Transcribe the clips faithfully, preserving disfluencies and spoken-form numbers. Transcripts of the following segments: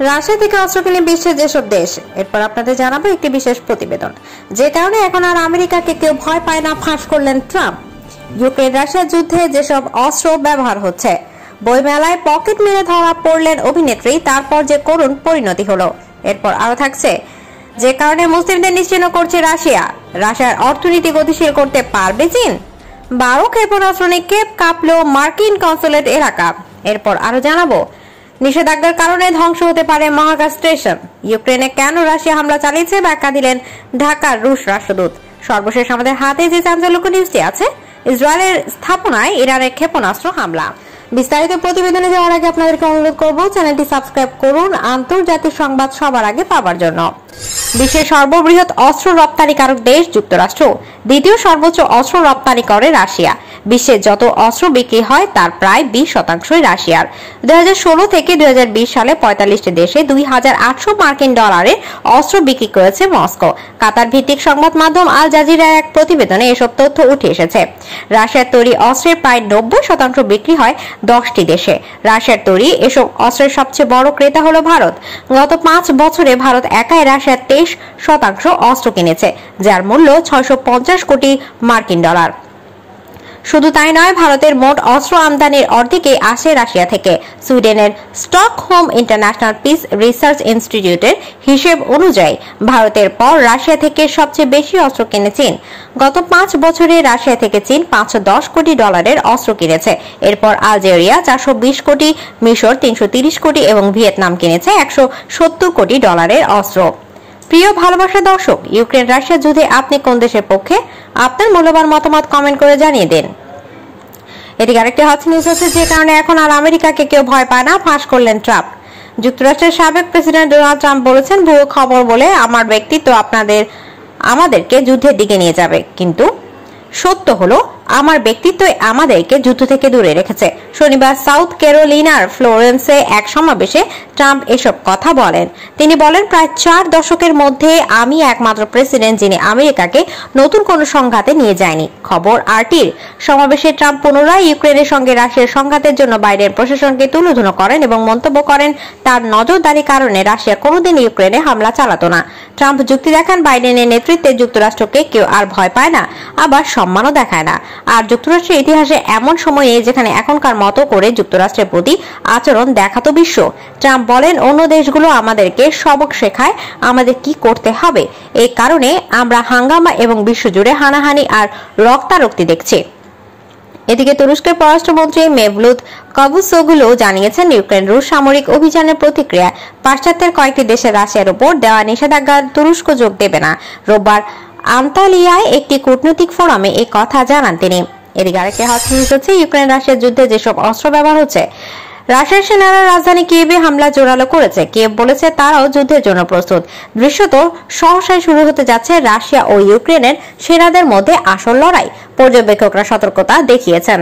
Russia থেকে অস্ত্র কিনে বিশ্বের যেসব দেশ, এরপর আপনাদের জানাবো একটি বিশেষ প্রতিবেদন যে কারণে এখন আর আমেরিকাকে কেউ ভয় পায় না, ফাঁস করলেন ট্রাম্প। ইউক্রেন রাশিয়া যুদ্ধে যেসব অস্ত্র ব্যবহার হচ্ছে, বইমেলায় পকেট মেরে ধরা পড়লেন অভিনেত্রী, তারপর যে করুণ পরিণতি হলো। এরপর আরো থাকছে যে কারণে মুসলিমদের নিশ্চিহ্ন করছে রাশিয়া, রাশিয়ার অর্থনীতি গতিশীল করতে পারবে চীন, বারো ক্ষেপণাস্ত্র নিক্ষেপ কাঁপলো মার্কিন কনসুলেট এলাকা। এরপর আরো জানাবো নিষেধাজ্ঞার কারণে ধ্বংস হতে পারে মহাকাশ স্টেশন, ইউক্রেনে কেন রাশিয়া হামলা চালিয়েছে ব্যাখ্যা দিলেন ঢাকার রুশ রাষ্ট্রদূত। সর্বশেষ আমাদের হাতে যে চাঞ্চল্যকর নিউজটি আছে, ইসরায়েলের স্থাপনায় ইরানের ক্ষেপণাস্ত্র হামলা। বিস্তারিত প্রতিবেদনে যাওয়ার আগে আপনাদেরকে অনুরোধ করব চ্যানেলটি সাবস্ক্রাইব করুন আন্তর্জাতিক সংবাদ সবার আগে পাওয়ার জন্য। বিশ্বের সর্ববৃহৎ অস্ত্র রপ্তানিকারক দেশ যুক্তরাষ্ট্র, দ্বিতীয় সর্বোচ্চ অস্ত্র রপ্তানি করে রাশিয়া। বিশ্বের যত অস্ত্র বিক্রি হয় তার প্রায় বিশ শতাংশই রাশিয়ার। দুই হাজার ষোলো থেকে দুই হাজার বিশ সালে পঁয়তাল্লিশটি দেশে দুই হাজার আটশো মার্কিন ডলারের অস্ত্র বিক্রি করেছে মস্কো। কাতার ভিত্তিক সংবাদ মাধ্যম আল জাজিরার এক প্রতিবেদনে এসব তথ্য উঠে এসেছে। রাশিয়ার তৈরি অস্ত্রের প্রায় নব্বই শতাংশ বিক্রি হয় দশটি দেশে। রাশিয়ার তৈরি এসব অস্ত্রের সবচেয়ে বড় ক্রেতা হলো ভারত। গত পাঁচ বছরে ভারত একাই রাশিয়ার তেইশ শতাংশ অস্ত্র কিনেছে, যার মূল্য ছয়শো পঞ্চাশ কোটি মার্কিন ডলার। শুধু তাই নয়, ভারতের মোট অস্ত্র আমদানির অর্ধেকই আসে রাশিয়া থেকে। সুইডেনের স্টকহোম ইন্টারন্যাশনাল পিস রিসার্চ ইনস্টিটিউটের হিসেব অনুযায়ী ভারতের পর রাশিয়া থেকে সবচেয়ে বেশি অস্ত্র কিনে চীন। গত পাঁচ বছরে রাশিয়া থেকে চীন পাঁচশো দশ কোটি ডলারের অস্ত্র কিনেছে। এরপর আলজেরিয়া চারশো বিশ কোটি, মিশর তিনশো তিরিশ কোটি এবং ভিয়েতনাম কিনেছে একশো সত্তর কোটি ডলারের অস্ত্র। প্রিয় ভালোবাসা দর্শক, ইউক্রেন রাশিয়া যুদ্ধে আপনি কোন দেশের পক্ষে? আপনার মূল্যবান মতামত কমেন্ট করে জানিয়ে দিন। এদিকে আরেকটি হট নিউজ আছে যে কারণে এখন আর আমেরিকাকে কেউ ভয় পায় না, ফাঁস করলেন ট্রাম্প। যুক্তরাষ্ট্রের সাবেক প্রেসিডেন্ট ডোনাল্ড ট্রাম্প বলেছেন, ভুয়ো খবর বলে আমার ব্যক্তিত্ব আপনাদের আমাদেরকে যুদ্ধের দিকে নিয়ে যাবে, কিন্তু সত্য হলো আমার ব্যক্তিত্বই আমাদেরকে যুদ্ধ থেকে দূরে রেখেছে। শনিবার সাউথ ক্যারোলিনার ফ্লোরেন্সে এক সমাবেশে ট্রাম্প এসব কথা বলেন। তিনি বলেন, প্রায় চার দশকের মধ্যে আমি একমাত্র প্রেসিডেন্ট যিনি আমেরিকাকে নতুন কোনো সংঘাতে নিয়ে যায়নি। খবর আরটির। সমাবেশে ট্রাম্প পুনরায় ইউক্রেনের সঙ্গে রাশিয়ার সংঘাতের জন্য বাইডেন প্রশাসনকে তুলোধুনো করেন এবং মন্তব্য করেন তার নজরদারির কারণে রাশিয়া কোনোদিন ইউক্রেনে হামলা চালাতো না। ট্রাম্প যুক্তি দেখান, বাইডেনের নেতৃত্বে যুক্তরাষ্ট্রকে কেউ আর ভয় পায় না, আবার সম্মানও দেখায় না। আর যুক্তরাষ্ট্রের ইতিহাসে এমন সময়ে যেখানে এখনকার মতো করে যুক্তরাষ্ট্রের প্রতি আচরণ দেখাতো বিশ্ব। ট্রাম্প বলেন, অন্য দেশগুলো আমাদেরকে সবক শেখায় আমাদের কি করতে হবে। এই কারণে আমরা হাঙ্গামা এবং বিশ্বজুড়ে হানাহানি আর রক্তারক্তি দেখছি। এদিকে তুরস্কের পররাষ্ট্রমন্ত্রী মেভলুত কাভুসোগলু জানিয়েছেন, ইউক্রেন রুশ সামরিক অভিযানের প্রতিক্রিয়ায় পাশ্চাত্যের কয়েকটি দেশের রাশিয়ার উপর দেওয়া নিষেধাজ্ঞা তুরস্ক যোগ দেবে না। রোববার আন্তালিয়ায় একটি কূটনৈতিক ফোরামে এই কথা জানান তিনি। এদিকে আরেকটি হট নিউজ হচ্ছে, ইউক্রেন রাশিয়ার যুদ্ধে যেসব অস্ত্র ব্যবহার হচ্ছে, রাশিয়ার সেনারা রাজধানী কিয়েভে হামলা জোরালো করেছে। কিয়েভ বলেছে তারাও যুদ্ধের জন্য প্রস্তুত। দৃশ্যত সহসায় শুরু হতে যাচ্ছে রাশিয়া ও ইউক্রেনের সেনাদের মধ্যে আসল লড়াই। পর্যবেক্ষকরা সতর্কতা দেখিয়েছেন,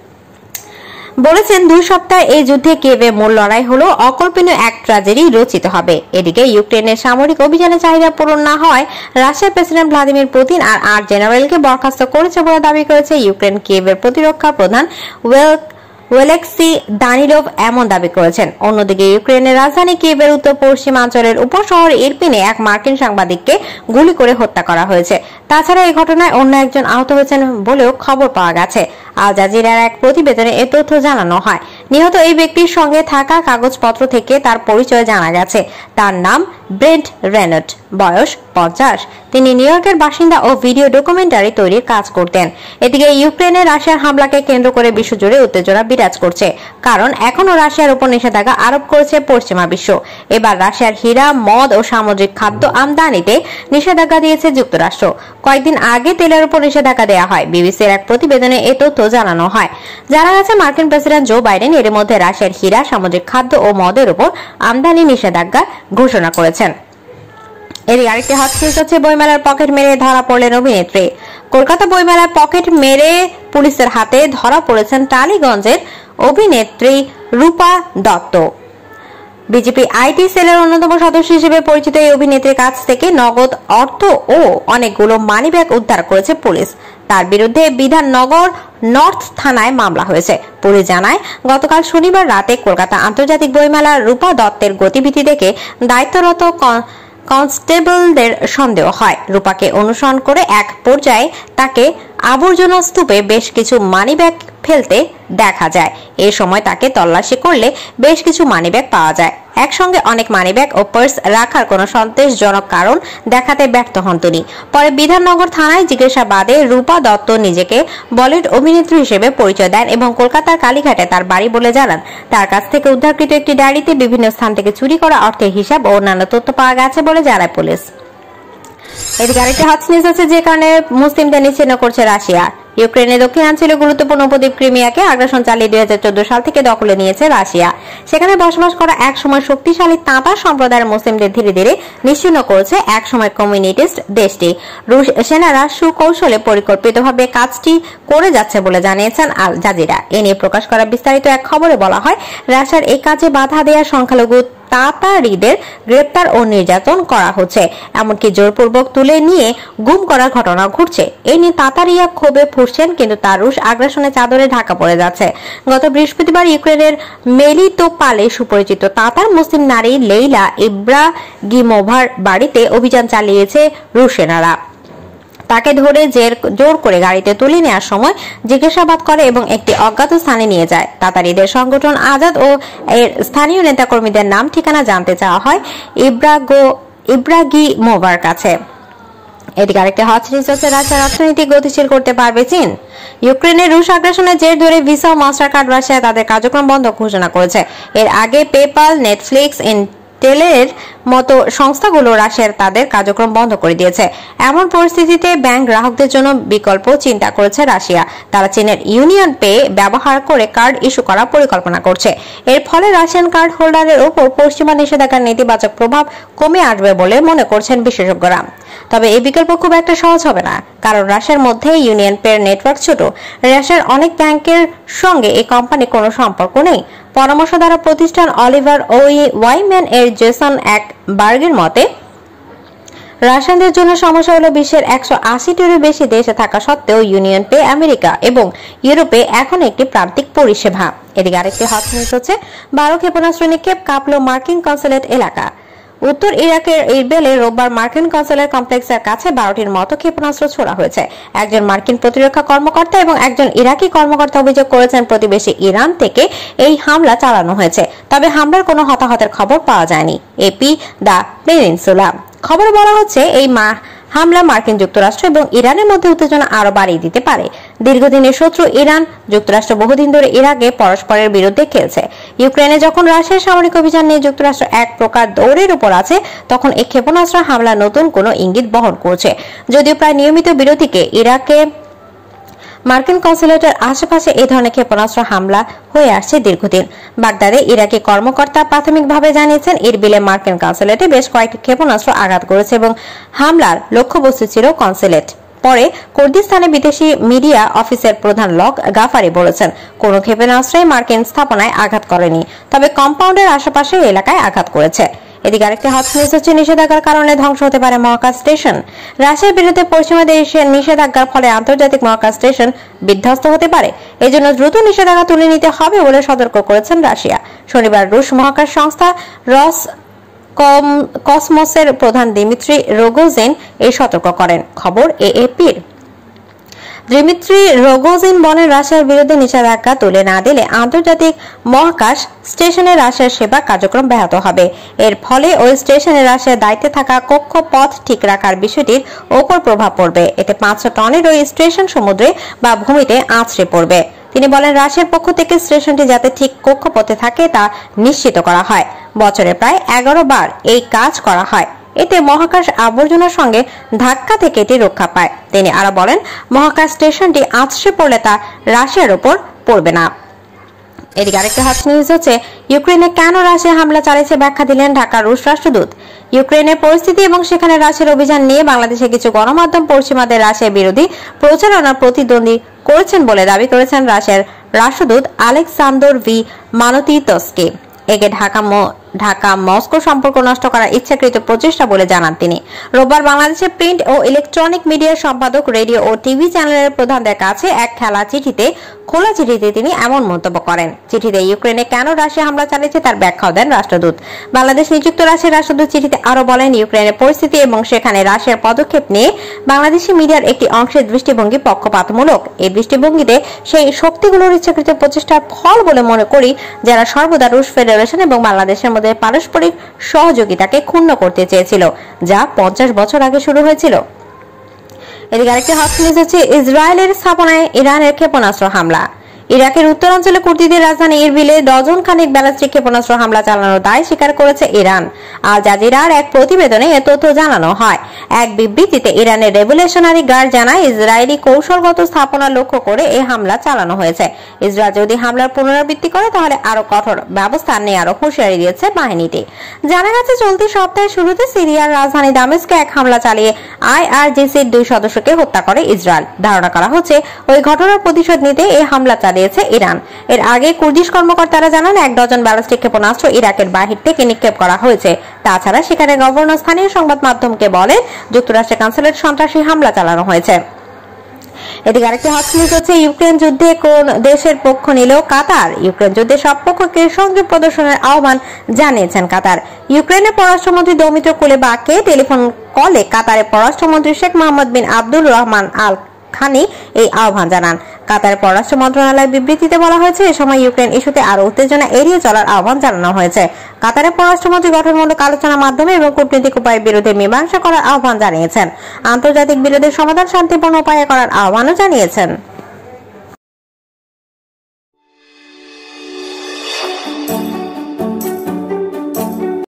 বলেছেন দুই সপ্তাহ এই যুদ্ধে কিয়েভে মূল লড়াই হলো অকল্পনীয় এক ট্র্যাজেডি রচিত হবে। এদিকে ইউক্রেনের সামরিক অভিযানের চাহিদা পূরণ না হয় রাশিয়ার প্রেসিডেন্ট ভ্লাদিমির পুতিন আর আট জেনারেলকে বরখাস্ত করেছে বলে দাবি করেছে ইউক্রেন। কিয়েভের প্রতিরক্ষা প্রধান ওয়েল ওয়েলেক্সি দানিলভ এমন দাবি করেছেন। অন্যদিকে ইউক্রেনের রাজধানী কিয়েভের উত্তর পশ্চিমাঞ্চলের উপশহর ইরপিনে এক মার্কিন সাংবাদিককে গুলি করে হত্যা করা হয়েছে। তাছাড়া এই ঘটনায় অন্য একজন আহত হয়েছেন বলেও খবর পাওয়া গেছে। আল জাজিরার এক প্রতিবেদনে এ তথ্য জানানো হয়। নিহত এই ব্যক্তির সঙ্গে থাকা কাগজপত্র থেকে তার পরিচয় জানা গেছে। তার নাম ব্রেন্ট রেনট, বয়স পঞ্চাশ। তিনি নিউ ইয়র্কের বাসিন্দা ও ভিডিও ডকুমেন্টারি তৈরির কাজ করতেন। এদিকে ইউক্রেনে রাশিয়ার হামলাকে কেন্দ্র করে বিশ্বজুড়ে উত্তেজনা বিরাজ করছে, কারণ এখনো রাশিয়ার উপর নিষেধাজ্ঞা আরোপ করেছে পশ্চিমা বিশ্ব। এবার রাশিয়ার হীরা, মদ ও সামুদ্রিক খাদ্য আমদানিতে নিষেধাজ্ঞা দিয়েছে যুক্তরাষ্ট্র। কয়েকদিন আগে তেলের উপর নিষেধাজ্ঞা দেওয়া হয়। বিবিসির এক প্রতিবেদনে এ তথ্য জানানো হয়। জানা গেছে মার্কিন প্রেসিডেন্ট জো বাইডেন এর মধ্যে রাশিয়ার হীরা, সামুদ্রিক খাদ্য ও মদের উপর আমদানি নিষেধাজ্ঞা ঘোষণা করেছেন। এর আরেকটি হট নিউজ হচ্ছে, বইমেলার পকেট মেরে ধরা পড়লেন অভিনেত্রী। কলকাতা বইমেলার পকেট মেরে পুলিশের হাতে ধরা পড়েছেন টালিগঞ্জের অভিনেত্রী রূপা দত্ত। বিজেপি আইটি সেলের অন্যতম সদস্য হিসেবে পরিচিত এই অভিনেত্রীর কাছ থেকে নগদ অর্থ ও অনেকগুলো মানিব্যাগ উদ্ধার করেছে পুলিশ। তার বিরুদ্ধে বিধাননগর নর্থ থানায় মামলা হয়েছে। পুলিশ জানায়, গতকাল শনিবার রাতে কলকাতা আন্তর্জাতিক বইমেলার রূপা দত্তের গতিবিধি দেখে দায়িত্বরত কনস্টেবলদের সন্দেহ হয়। রূপাকে অনুসরণ করে এক পর্যায়ে তাকে আবর্জনা স্তূপে বেশ কিছু মানিব্যাগ ফেলতে দেখা যায়। এই সময় তাকে তল্লাশি করলে বেশ কিছু মানিব্যাগ পাওয়া যায়। একসঙ্গে অনেক মানিব্যাগ ও পার্স রাখার কোনো সন্দেহজনক কারণ দেখাতে ব্যর্থ হন তিনি। পরে বিধাননগর থানায় জিজ্ঞাসাবাদে রূপা দত্ত নিজেকে বলিউড অভিনেত্রী হিসেবে পরিচয় দেন এবং কলকাতার কালীঘাটে তার বাড়ি বলে জানান। তার কাছ থেকে উদ্ধারকৃত একটি ডায়েরিতে বিভিন্ন স্থান থেকে চুরি করা অর্থের হিসাব ও অন্যান্য তথ্য পাওয়া গেছে বলে জানায় পুলিশ। এদিকে আরেকটি হট নিউজ আছে, যে কারণে মুসলিমদের নিশ্চিহ্ন করছে রাশিয়া। ইউক্রেনের দক্ষিণাঞ্চলীয় গুরুত্বপূর্ণ উপদ্বীপ ক্রিমিয়াকে আগ্রাসন চালিয়ে দুই হাজার চোদ্দ সাল থেকে দখলে নিয়েছে রাশিয়া। সেখানে বসবাস করা এক সময় শক্তিশালী তাতার সম্প্রদায়ের মুসলিমদের ধীরে ধীরে নিশ্চিহ্ন করেছে এক সময় কমিউনিস্ট দেশটি। রুশ সেনারা সুকৌশলে পরিকল্পিতভাবে কাজটি করে যাচ্ছে বলে জানিয়েছেন আল জাজিরা। এ নিয়ে প্রকাশ করা বিস্তারিত এক খবরে বলা হয়, রাশিয়ার এই কাজে বাধা দেওয়া সংখ্যালঘু তাতারিদের গ্রেপ্তার ও নির্যাতন করা হচ্ছে, এমনকি জোরপূর্বক তুলে নিয়ে গুম করার ঘটনা ঘটছে। এই নিয়ে তাতারিয়া ক্ষোভে ফুঁসছেন, কিন্তু তার রুশ আগ্রাসনের চাদরে ঢাকা পড়ে যাচ্ছে। গত বৃহস্পতিবার ইউক্রেনের মেলিটোপলে সুপরিচিত তাতার মুসলিম নারী লেইলা ইব্রাগিমোভার বাড়িতে অভিযান চালিয়েছে রুশ সেনারা। তাকে ধরে জোর করে গাড়িতে তুলে নেওয়ার সময় জিজ্ঞাসাবাদ করে এবং একটি অজ্ঞাত স্থানে নিয়ে যায়। তাতারিদের সংগঠন আজাদ ও এর স্থানীয় নেতাকর্মীদের নাম ঠিকানা জানতে চাওয়া হয় ইব্রাগো ইব্রাগিমোভার কাছে। এদিকে আরেকটি হট নিউজ হচ্ছে, রাশিয়ার অর্থনীতি গতিশীল করতে পারবে চীন। ইউক্রেনের রুশ আগ্রাসনের জের ধরে ভিসা ও মাস্টার কার্ড রাশিয়া তাদের কার্যক্রম বন্ধ ঘোষণা করেছে। এর আগে পেপাল, নেটফ্লিক্স, টেলের মতো সংস্থাগুলো রাশিয়ার তাদের কার্যক্রম বন্ধ করে দিয়েছে। এমন পরিস্থিতিতে ব্যাংক গ্রাহকদের জন্য বিকল্প চিন্তা করেছে রাশিয়া। তারা চীনের ইউনিয়ন পে ব্যবহার করে কার্ড ইস্যু করার পরিকল্পনা করছে। এর ফলে রাশিয়ান কার্ড হোল্ডারের উপর পশ্চিমা নিষেধাজ্ঞার নেতিবাচক প্রভাব কমে আসবে বলে মনে করছেন বিশেষজ্ঞরা। তবে এই বিকল্প খুব একটা সহজ হবে না, কারণ রাশিয়ার মধ্যে ইউনিয়ন পে নেটওয়ার্ক ছোট। রাশিয়ার অনেক ব্যাংকের সঙ্গে এই কোম্পানির কোনো সম্পর্ক নেই। পরামর্শদাতা প্রতিষ্ঠান অলিভার ওয়াইম্যান এর জেসন এক বার্গের মতে, রাশিয়ানদের জন্য সমস্যা হলো বিশ্বের একশো আশিটিরও বেশি দেশে থাকা সত্ত্বেও ইউনিয়ন পে আমেরিকা এবং ইউরোপে এখন একটি প্রান্তিক পরিষেবা। এদিকে আরেকটি হট নিউজ হচ্ছে, বারো ক্ষেপণাস্ত্র নিক্ষেপ কাঁপল মার্কিন কনসুলেট এলাকা। উত্তর ইরাকের ইরবিলে রোববার মার্কিন কনসুলেট কমপ্লেক্সের কাছে বারোটির মতো ক্ষেপণাস্ত্র ছোড়া হয়েছে। একজন মার্কিন প্রতিরক্ষা কর্মকর্তা এবং একজন ইরাকি কর্মকর্তা অভিযোগ করেছেন প্রতিবেশী ইরান থেকে এই হামলা চালানো হয়েছে, তবে হামলার কোনো হতাহতের খবর পাওয়া যায়নি। এপি দ্য পেনিনসুলা খবরে বলা হচ্ছে, এই মা হামলা মার্কিন যুক্তরাষ্ট্র এবং ইরানের মধ্যে উত্তেজনা আরো বাড়িয়ে দিতে পারে। দীর্ঘদিনের শত্রু ইরান যুক্তরাষ্ট্র বহুদিন ধরে ইরাকে পরস্পরের বিরুদ্ধে খেলছে। ইউক্রেনে যখন রাশিয়ার সামরিক অভিযান নিয়ে যুক্তরাষ্ট্র এক প্রকার দৌড়ের উপর আছে, তখন এই ক্ষেপণাস্ত্র হামলা নতুন কোনো ইঙ্গিত বহন করছে। যদিও প্রায় নিয়মিত বিরতিকে ইরাকে মার্কিন কনসুলেটের আশেপাশে এই ধরনের ক্ষেপণাস্ত্র হামলা হয়ে আসছে দীর্ঘদিন। বাগদাদে ইরাকি কর্মকর্তা প্রাথমিকভাবে জানিয়েছেন, ইরবিলে মার্কিন কনসুলেটে বেশ কয়েকটি ক্ষেপণাস্ত্র আঘাত করেছে এবং হামলার লক্ষ্যবস্তু ছিল কনসুলেট। পরে কুর্দিস্তানে বিদেশি মিডিয়া অফিসের প্রধান লক গাফারি বলেছেন, কোন ক্ষেপণাস্ত্রই মার্কিন স্থাপনায় আঘাত করেনি, তবে কম্পাউন্ডের আশেপাশে এলাকায় আঘাত করেছে। এদিকে আরেকটি হট নিউজ হচ্ছে, নিষেধাজ্ঞার কারণে ধ্বংস হতে পারে মহাকাশ স্টেশন। রাশিয়ার বিরুদ্ধে পশ্চিমা দেশের নিষেধাজ্ঞার ফলে আন্তর্জাতিক মহাকাশ স্টেশন বিধ্বস্ত হতে পারে। এজন্য দ্রুত নিষেধাজ্ঞা তুলে নিতে হবে বলে সতর্ক করেছেন রাশিয়া। শনিবার রুশ মহাকাশ সংস্থা রস কসমসের প্রধান দিমিত্রি রোগোজিন এই সতর্ক করেন। খবর এএপির। দিমিত্রি রোগোজিন বলেন, রাশিয়ার বিরুদ্ধে নিষেধাজ্ঞা তুলে না দিলে আন্তর্জাতিক মহাকাশ স্টেশনে রাশিয়ার সেবা কার্যক্রম ব্যাহত হবে। এর ফলে ওই স্টেশনে রাশিয়ার দায়িত্বে থাকা কক্ষপথ ঠিক রাখার বিষয়টির ওপর প্রভাব পড়বে। এতে পাঁচশো টনের ওই স্টেশন সমুদ্রে বা ভূমিতে আছড়ে পড়বে। তিনি বলেন, রাশিয়ার পক্ষ থেকে স্টেশনটি যাতে ঠিক কক্ষপথে থাকে তা নিশ্চিত করা হয়। বছরে প্রায় এগারো বার এই কাজ করা হয়। এতে মহাকাশ আবর্জনার সঙ্গে ধাক্কা থেকে এটি রক্ষা পায়। তিনি আরো বলেন, মহাকাশ স্টেশনটি আছড়ে পড়লে তা রাশিয়ার উপর পড়বে না। এদিকে আরেকটা হট নিউজ হচ্ছে, ইউক্রেনে কেন রাশিয়া হামলা চালিয়েছে ব্যাখ্যা দিলেন ঢাকার রুশ রাষ্ট্রদূত। ইউক্রেনের পরিস্থিতি এবং সেখানে রাশিয়ার অভিযান নিয়ে বাংলাদেশে কিছু গণমাধ্যম পশ্চিমাদের রাশিয়া বিরোধী প্রচারণার প্রতিদ্বন্দ্বী করেছেন বলে দাবি করেছেন রাশিয়ার রাষ্ট্রদূত আলেকসান্দর ভি মানোতিতস্কি। একে ঢাকা ঢাকা মস্কো সম্পর্ক নষ্ট করার ইচ্ছাকৃত প্রচেষ্টা বলে জানান তিনি। রোববার বাংলাদেশের প্রিন্ট ও ইলেকট্রনিক মিডিয়ার সম্পাদক, রেডিও ও টিভি চ্যানেলের প্রধানদের কাছে এক খেলা চিঠিতে খোলা চিঠিতে তিনি এমন মন্তব্য করেন। চিঠিতে ইউক্রেনে কেন রাশিয়া হামলা চালিয়েছে তার ব্যাখ্যাও দেন রাষ্ট্রদূত। বাংলাদেশ নিযুক্ত রাশিয়ার রাষ্ট্রদূত চিঠিতে আরো বলেন, ইউক্রেনের পরিস্থিতি এবং সেখানে রাশিয়ার পদক্ষেপ নিয়ে বাংলাদেশি মিডিয়ার একটি অংশের দৃষ্টিভঙ্গি পক্ষপাতমূলক। এই দৃষ্টিভঙ্গিতে সেই শক্তিগুলোর ইচ্ছাকৃত প্রচেষ্টার ফল বলে মনে করি, যারা সর্বদা রুশ ফেডারেশন এবং বাংলাদেশের মধ্যে পারস্পরিক সহযোগিতাকে ক্ষুণ্ণ করতে চেয়েছিল, যা পঞ্চাশ বছর আগে শুরু হয়েছিল। এদিকে আরেকটি হট নিউজ হচ্ছে ইসরায়েলের স্থাপনায় ইরানের ক্ষেপণাস্ত্র হামলা। ইরাকের উত্তরাঞ্চলে কুর্দিদের রাজধানী ইরবিলে ডজন খানিক ব্যালিস্টিক ক্ষেপণাস্ত্র হামলা চালানোর দায় স্বীকার করেছে ইরান। আল জাজিরার এক প্রতিবেদনে এ তথ্য জানানো হয়। এক বিবৃতিতে ইরানের রেভলিউশনারি গার্ড জানায়, ইসরায়েলি কৌশলগত স্থাপনা লক্ষ্য করে এই হামলা চালানো হয়েছে। ইসরায়েল যদি হামলার পুনরাবৃত্তি করে তাহলে আরো কঠোর ব্যবস্থা নেওয়ারও হুঁশিয়ারি দিয়েছে বাহিনীটি। জানা গেছে, চলতি সপ্তাহের শুরুতে সিরিয়ার রাজধানী দামেস্কে এক হামলা চালিয়ে আইআরজিসির দুই সদস্যকে হত্যা করে ইসরায়েল। ধারণা করা হচ্ছে ওই ঘটনার প্রতিশোধ নিতে এই হামলা চালিয়ে ইরান। এর আগে কুর্দিশ কর্মকর্তারা জানান, এক ডজন ব্যালিস্টিক ক্ষেপণাস্ত্র ইরাকের বাহির থেকে নিক্ষেপ করা হয়েছে। তাছাড়া সেখানে গভর্নর স্থানীয় সংবাদ মাধ্যমকে বলেন, যুক্তরাষ্ট্রের কনসুলেট সন্ত্রাসী হামলা চালানো হয়েছে। এদিকে আরেকটি হট নিউজ হচ্ছে ইউক্রেন যুদ্ধে কোন দেশের পক্ষ নিল কাতার। ইউক্রেন যুদ্ধে সব পক্ষকে সঙ্গে প্রদর্শনের আহ্বান জানিয়েছেন কাতার। ইউক্রেনের পররাষ্ট্রমন্ত্রী দৌমিত্র কুলেবাকে টেলিফোন কলে কাতারের পররাষ্ট্রমন্ত্রী শেখ মোহাম্মদ বিন আব্দুল রহমান আল খানি এই আহ্বান জানান। কাতার পররাষ্ট্র মন্ত্রণালয়ের বিবৃতিতে বলা হয়েছে, এ সময় ইউক্রেন ইস্যুতে আরো উত্তেজনা এড়িয়ে চলার আহ্বান জানানো হয়েছে। কাতারের পররাষ্ট্রমন্ত্রী গঠনমূলক আলোচনার মাধ্যমে এবং কূটনৈতিক উপায়ের বিরুদ্ধে মীমাংসা করার আহ্বান জানিয়েছেন। আন্তর্জাতিক বিরোধের সমাধান শান্তিপূর্ণ উপায়ে করার আহ্বানও জানিয়েছেন।